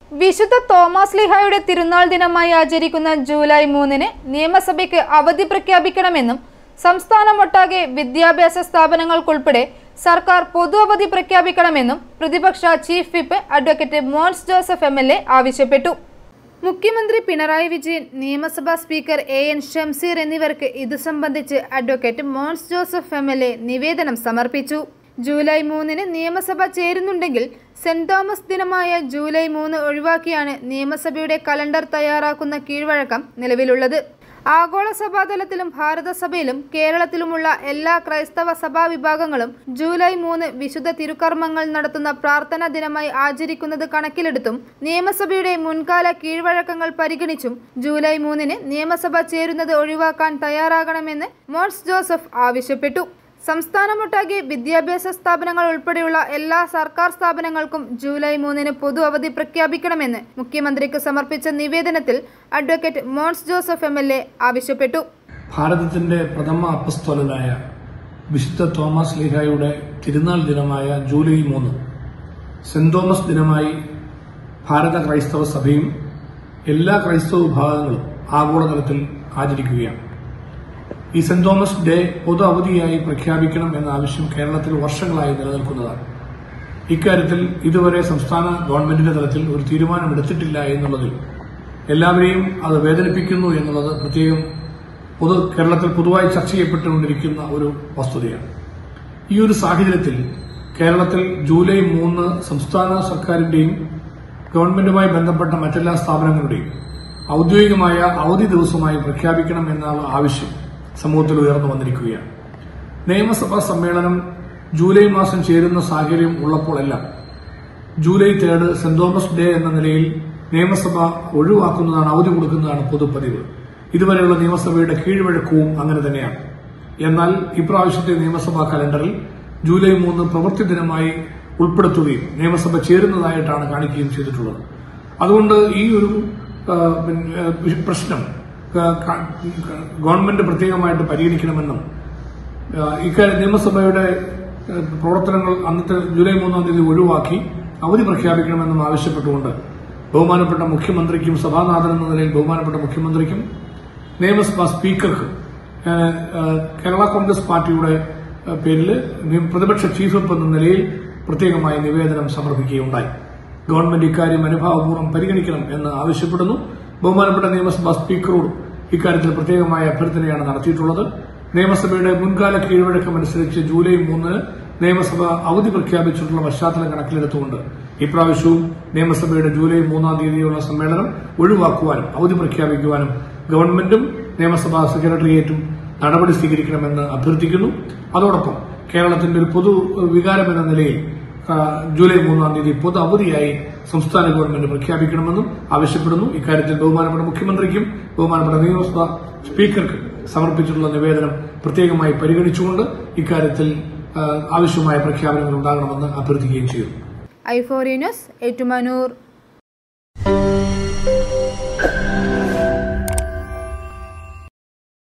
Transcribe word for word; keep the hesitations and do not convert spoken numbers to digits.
വിശുദ്ധ തോമസ് ലീഹായുടെ തിരുനാൾ ദിനമായി ആചരിക്കുന്ന ജൂലൈ മൂന്നിന് നിയമസഭയ്ക്ക് അവധി പ്രഖ്യാപിക്കണമെന്നും സംസ്ഥാനമൊട്ടാകെ വിദ്യാഭ്യാസ സ്ഥാപനങ്ങൾക്കുൾപ്പെടെ സർക്കാർ പൊതു അവധി പ്രഖ്യാപിക്കണമെന്നും പ്രതിപക്ഷ chief whip advocate Mons Joseph M L A ആവശ്യപ്പെട്ടു. മുഖ്യമന്ത്രി പിണറായി വിജയൻ, നിയമസഭാ സ്പീക്കർ എ എൻ ഷംസീർ എന്നിവർക്ക് ഇത് സംബന്ധിച്ച് advocate Mons Joseph M L A നിവേദനം സമർപ്പിച്ചു. ജൂലൈ മൂന്നിന് നിയമസഭ ചേരുന്നുണ്ടെങ്കിൽ സെന്റ് തോമസ് ദിനമായ ജൂലൈ മൂന്ന് ഒഴിവാക്കിയാണ് നിയമസഭയുടെ കലണ്ടർ തയ്യാറാക്കുന്ന കീഴ്വഴക്കം നിലവിലുള്ളത്. ആഗോള സഭാതലത്തിലും ഭാരതസഭയിലും കേരളത്തിലുമുള്ള എല്ലാ ക്രൈസ്തവ സഭാ വിഭാഗങ്ങളും ജൂലൈ മൂന്ന് വിശുദ്ധ തിരുക്കർമ്മങ്ങൾ നടത്തുന്ന പ്രാർത്ഥനാ ദിനമായി ആചരിക്കുന്നത് കണക്കിലെടുത്തും നിയമസഭയുടെ മുൻകാല കീഴ്വഴക്കങ്ങൾ പരിഗണിച്ചും ജൂലൈ മൂന്നിന് നിയമസഭ ചേരുന്നത് ഒഴിവാക്കാൻ തയ്യാറാകണമെന്ന് മോൻസ് ജോസഫ് ആവശ്യപ്പെട്ടു. സംസ്ഥാനമൊട്ടാകെ വിദ്യാഭ്യാസ സ്ഥാപനങ്ങൾ ഉൾപ്പെടെയുള്ള എല്ലാ സർക്കാർ സ്ഥാപനങ്ങൾക്കും ജൂലൈ മൂന്നിന് പൊതു അവധി പ്രഖ്യാപിക്കണമെന്ന് മുഖ്യമന്ത്രിക്ക് സമർപ്പിച്ച നിവേദനത്തിൽ advocate Mons Joseph M L A ആവശ്യപ്പെട്ടു. ഭാരതത്തിന്റെ പ്രഥമ അപ്പസ്തോലനായ വിശുദ്ധ തോമസ് ലീഹായുടെ തിരുനാൾ ദിനമായ ജൂലൈ മൂന്ന് സെന്റ് തോമസ് ദിനമായി ഭാരത ക്രൈസ്തവ സഭയും എല്ലാ ക്രൈസ്തവ വിഭാഗങ്ങളും ആഗോളതലത്തിൽ ആചരിക്കുകയാണ്. ഈ സെന്റ് തോമസ് ഡേ പൊതു അവധിയായി പ്രഖ്യാപിക്കണം എന്ന ആവശ്യം കേരളത്തിൽ വർഷങ്ങളായി നിലനിൽക്കുന്നതാണ്. ഇക്കാര്യത്തിൽ ഇതുവരെ സംസ്ഥാന ഗവൺമെന്റിന്റെ തലത്തിൽ ഒരു തീരുമാനമെടുത്തിട്ടില്ല എന്നുള്ളതിൽ എല്ലാവരെയും അത് വേദനിപ്പിക്കുന്നു എന്നുള്ളത് പ്രത്യേകം പൊതു കേരളത്തിൽ പൊതുവായി ചർച്ച ചെയ്യപ്പെട്ടുകൊണ്ടിരിക്കുന്ന ഒരു വസ്തുതയാണ്. ഈ ഒരു സാഹചര്യത്തിൽ കേരളത്തിൽ ജൂലൈ മൂന്ന് സംസ്ഥാന സർക്കാരിന്റെയും ഗവൺമെന്റുമായി ബന്ധപ്പെട്ട മറ്റെല്ലാ സ്ഥാപനങ്ങളുടെയും ഔദ്യോഗികമായ അവധി ദിവസമായി പ്രഖ്യാപിക്കണം എന്നുള്ള ആവശ്യം സമൂഹത്തിൽ ഉയർന്നു വന്നിരിക്കുകയാണ്. നിയമസഭാ സമ്മേളനം ജൂലൈ മാസം ചേരുന്ന സാഹചര്യം ഉള്ളപ്പോഴെല്ലാം July third saint Thomas day എന്ന നിലയിൽ നിയമസഭ ഒഴിവാക്കുന്നതാണ്, അവധി കൊടുക്കുന്നതാണ് പൊതുപതിവ്. ഇതുവരെയുള്ള നിയമസഭയുടെ കീഴ്വഴക്കവും അങ്ങനെ തന്നെയാണ്. എന്നാൽ ഇപ്രാവശ്യത്തെ നിയമസഭാ കലണ്ടറിൽ ജൂലൈ മൂന്ന് പ്രവൃത്തി ദിനമായി ഉൾപ്പെടുത്തുകയും നിയമസഭ ചേരുന്നതായിട്ടാണ് കാണിക്കുകയും ചെയ്തിട്ടുള്ളത്. അതുകൊണ്ട് ഈ ഒരു പ്രശ്നം ഗവൺമെന്റ് പ്രത്യേകമായിട്ട് പരിഗണിക്കണമെന്നും ഇക്കാര്യം നിയമസഭയുടെ പ്രവർത്തനങ്ങൾ അന്നത്തെ ജൂലൈ മൂന്നാം തീയതി ഒഴിവാക്കി അവധി പ്രഖ്യാപിക്കണമെന്നും ആവശ്യപ്പെട്ടുകൊണ്ട് ബഹുമാനപ്പെട്ട മുഖ്യമന്ത്രിക്കും സഭാനാഥൻ എന്ന നിലയിൽ ബഹുമാനപ്പെട്ട മുഖ്യമന്ത്രിക്കും നിയമസഭാ സ്പീക്കർക്കും കേരള കോൺഗ്രസ് പാർട്ടിയുടെ പേരിൽ പ്രതിപക്ഷ ചീഫ് വിപ്പ് എന്ന നിലയിൽ പ്രത്യേകമായി നിവേദനം സമർപ്പിക്കുകയുണ്ടായി. ഗവൺമെന്റ് ഇക്കാര്യം അനുഭാവപൂർവ്വം പരിഗണിക്കണം എന്ന് ആവശ്യപ്പെടുന്നു. ബഹുമാനപ്പെട്ട നിയമസഭാ സ്പീക്കറോട് ഇക്കാര്യത്തിൽ പ്രത്യേകമായ അഭ്യർത്ഥനയാണ് നടത്തിയിട്ടുള്ളത്. നിയമസഭയുടെ മുൻകാല കീഴ്വഴക്കമനുസരിച്ച് ജൂലൈ മൂന്നിന് നിയമസഭ അവധി പ്രഖ്യാപിച്ചിട്ടുള്ള പശ്ചാത്തലം കണക്കിലെടുത്തുകൊണ്ട് ഇപ്രാവശ്യവും നിയമസഭയുടെ ജൂലൈ മൂന്നാം തീയതിയുള്ള സമ്മേളനം ഒഴിവാക്കുവാനും അവധി പ്രഖ്യാപിക്കുവാനും ഗവൺമെന്റും നിയമസഭാ സെക്രട്ടേറിയറ്റും നടപടി സ്വീകരിക്കണമെന്ന് അഭ്യർത്ഥിക്കുന്നു. അതോടൊപ്പം കേരളത്തിന്റെ ഒരു പൊതു വികാരം എന്ന നിലയിൽ ജൂലൈ മൂന്നാം തീയതി പൊതു അവധിയായി സംസ്ഥാന ഗവൺമെന്റ് പ്രഖ്യാപിക്കണമെന്നും ആവശ്യപ്പെടുന്നു. ഇക്കാര്യത്തിൽ ബഹുമാനപ്പെട്ട മുഖ്യമന്ത്രിക്കും ബഹുമാനപ്പെട്ട നിയമസഭാ സ്പീക്കർക്കും സമർപ്പിച്ചിട്ടുള്ള നിവേദനം പ്രത്യേകമായി പരിഗണിച്ചുകൊണ്ട് ഇക്കാര്യത്തിൽ ആവശ്യമായ പ്രഖ്യാപനങ്ങൾ ഉണ്ടാകണമെന്ന് അഭ്യർത്ഥിക്കുകയും ചെയ്യുന്നു. I four news, Ettumanoor.